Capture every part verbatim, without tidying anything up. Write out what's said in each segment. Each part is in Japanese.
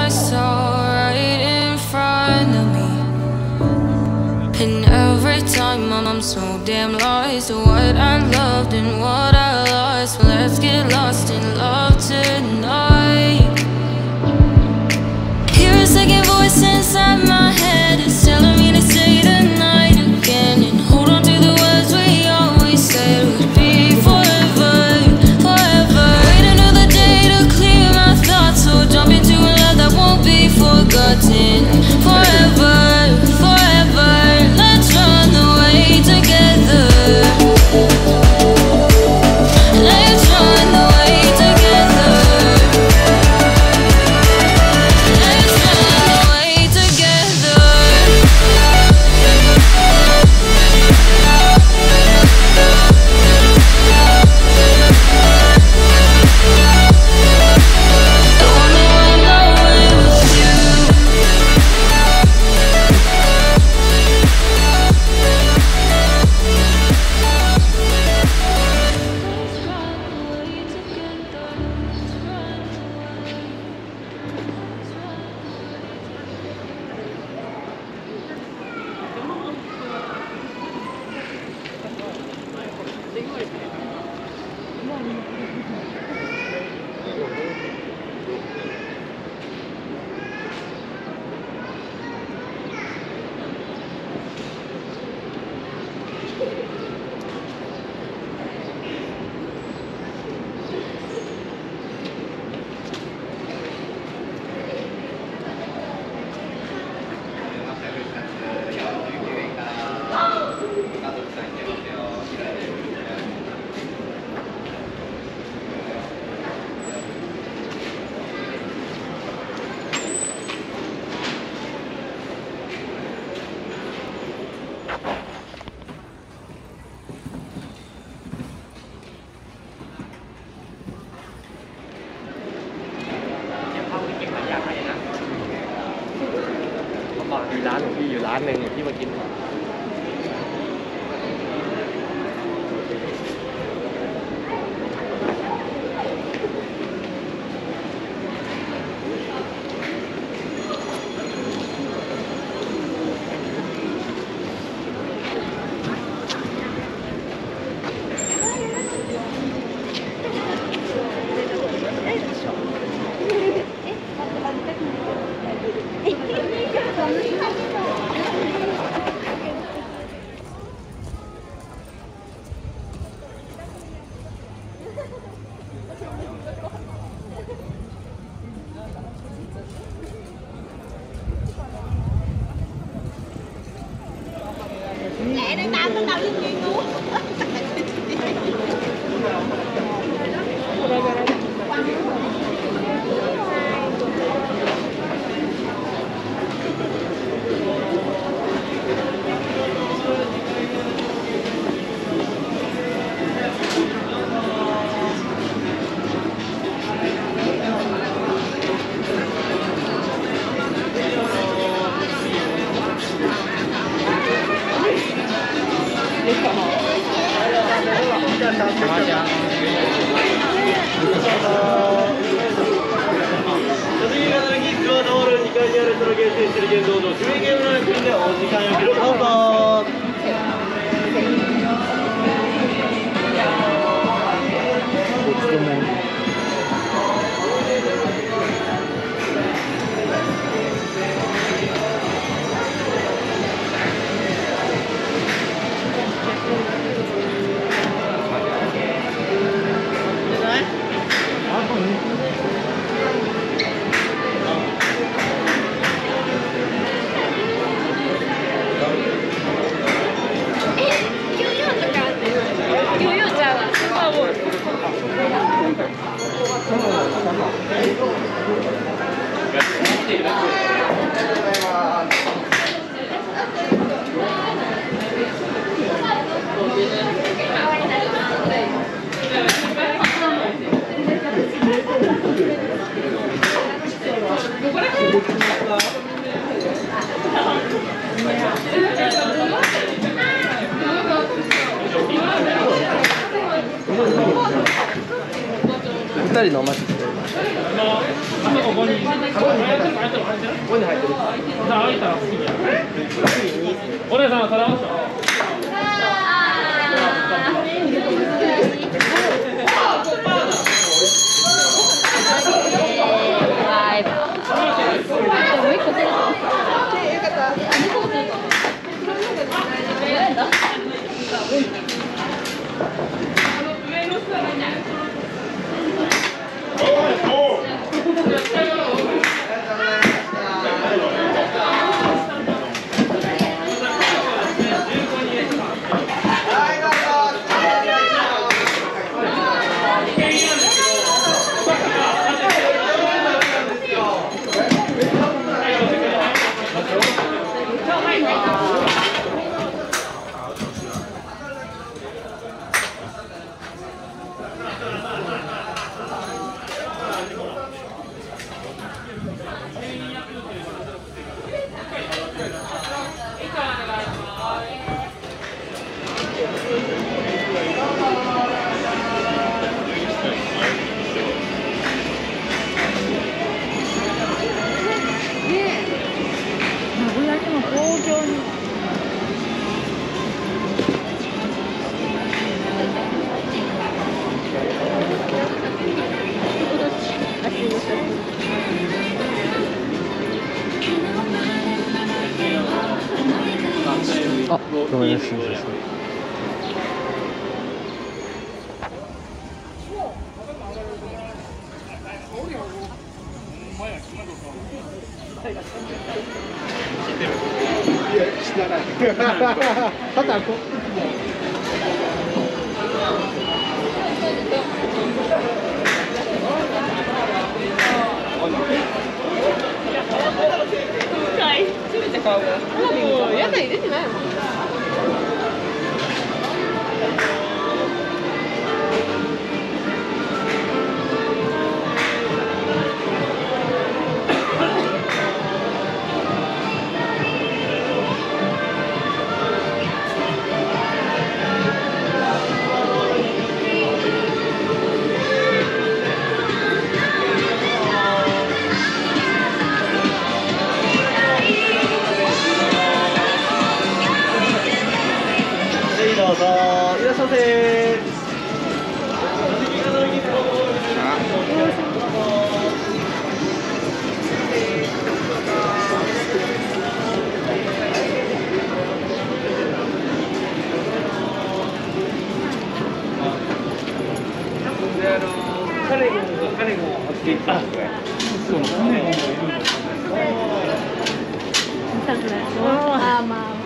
I saw right in front of me. And every time I'm so damn lost to what I loved and what I lost. Let's get lost in love tonight. Hear a second voice inside my head. It's telling me to stay the night again and hold on to the words we always said would be forever, forever. Wait another day to clear my thoughts, so jump into a love that won't be forgotten. Forever, forever. Let's run away together. Let's run away together. Let's run away together. Don't know I'm not with you. Let's run away together. Let's run away. Let's มีร้านของพี่อยู่ร้านหนึ่งที่มากิน Mẹ đang đau nó đau lên nghiêng luôn.ふたりのお待ちしております。 こに入ってる。 じゃあ開いたら好きや。お姉さんはそれ合わせた。 あ、ごめんなさい。知らない。ただこ。 もう屋台出てないもん。 どうぞいらっしゃいませ。で、あのカレゴンがカレゴンを貼っていったんですね。そう、カレゴンがいるんですね。 ああ、まあ。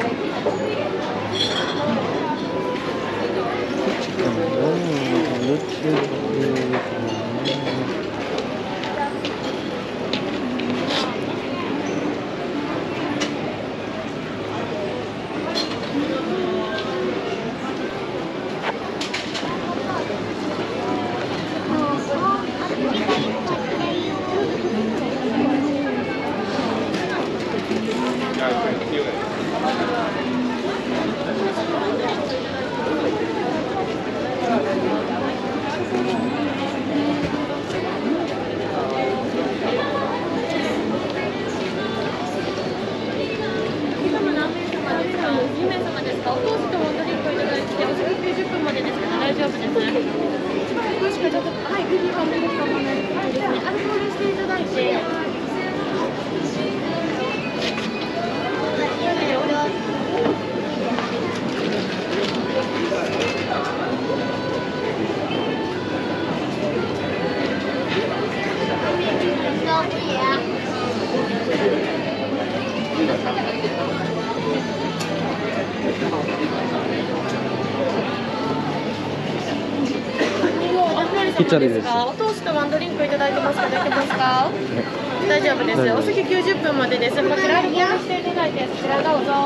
ピッチャーです。 お通しとワンドリンクいただいてますか？いただけますか？大丈夫です。お席きゅうじゅっぷんまでです。こちらアルコールしていただいて、そちらどうぞ。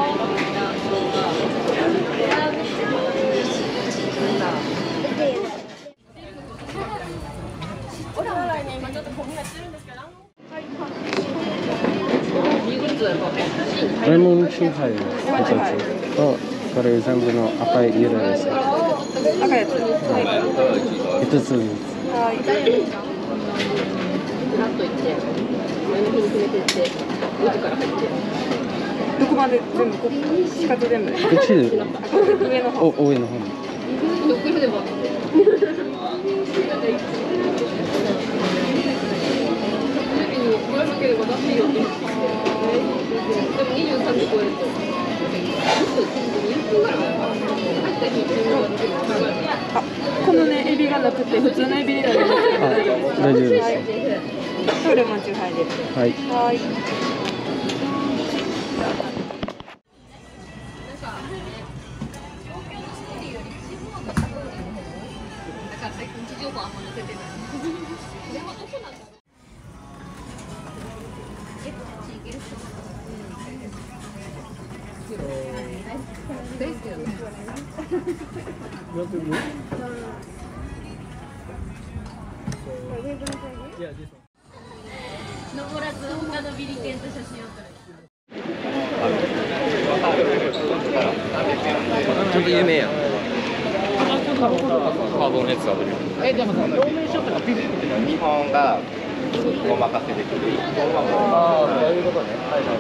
今ちょっと混み合ってるんですけど。 レモンチューハイの一つと、これ全部の赤い色です。 赤いやつ。はい。 一つずつ。 はい。なんと言って。 出てってごじから入って。 どこまで全部こ四角全部。 こっちで上の方。 お上の方に。 どこでも。ければ出していいよって言ってきて、でもにじゅうさんじ超えるとにじゅっぷんぐらい前から入った日にじゅうが出てる。 あ、このねエビがなくて普通のエビになります。 大丈夫です。 どれもチューハイです。 はい。 はい。 登らず他のビリケンと写真を撮る。 ちょっと有名やん。カーボン熱が出る。 え、でもさ、表面書とかピッて日本がお任せできる。 ああ、そういうことね。はいはい。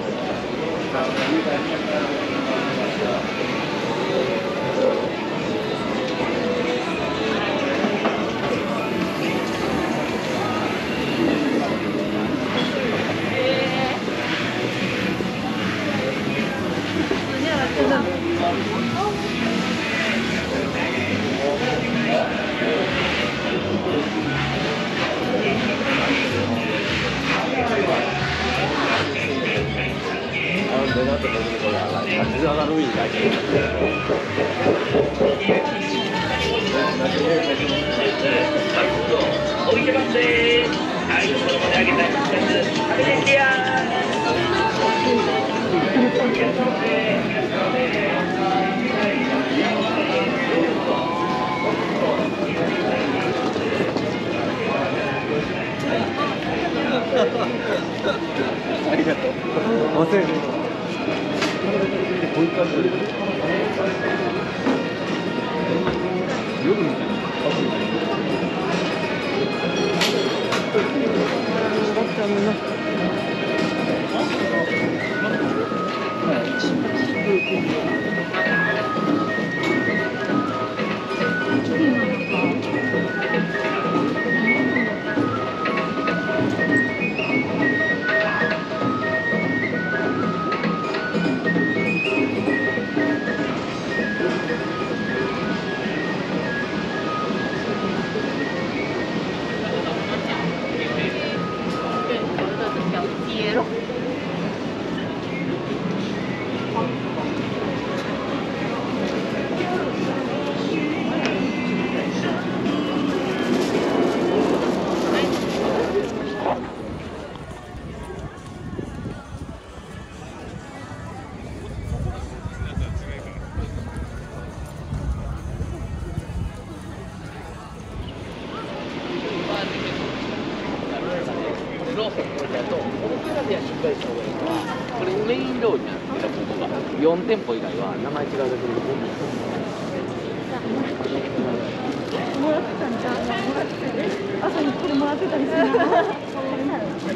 ありがとう。忘れる。こういう感じで。夜みたいな。 これメインロードになってたここがよん店舗以外は名前違うだけでもらってたんじゃん。もらってた。朝にこれもらってたりするの。